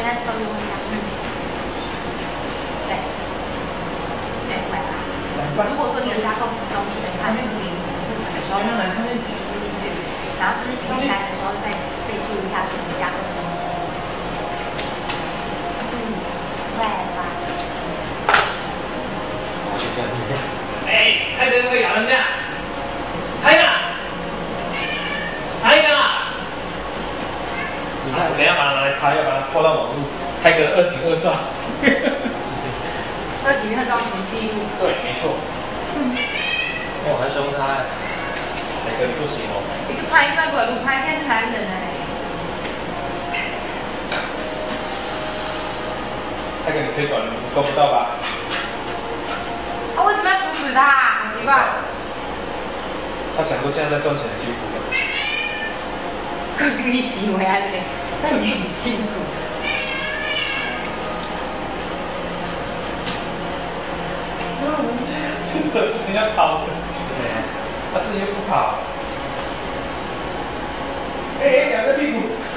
在收用一下。对，对，会啊。如果说你有加购东西的话，就可以的时候让人他们提出意见，然后就是停下来的时候再备注一下自己加购东西。会吧。 我去干一下。 哎，看这个咬人家，还有。还有一个啊！你看，等一下把它拿来拍，要把它拖到网络，拍个2型2照。 2型2照什么记录？ 对，没错。 我还凶他， 哪个不行哦？ 一个拍一段鬼路拍，现在是男人哎。 那个你推短路够不到吧？ 他为什么要阻止他？好奇怪。 他想说现在在赚钱辛苦了。 哥哥你洗回来了，那你很辛苦。 真的，人家跑的，他自己又不跑。哎，仰着屁股。